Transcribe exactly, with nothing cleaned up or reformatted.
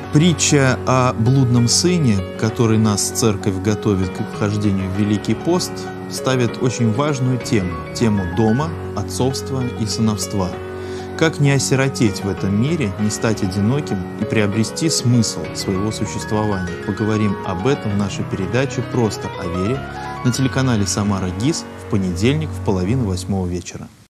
Притча о блудном сыне, который нас церковь готовит к вхождению в Великий пост, ставит очень важную тему – тему дома, отцовства и сыновства. Как не осиротеть в этом мире, не стать одиноким и приобрести смысл своего существования. Поговорим об этом в нашей передаче «Просто о вере» на телеканале «Самара ГИС» в понедельник в половину восьмого вечера.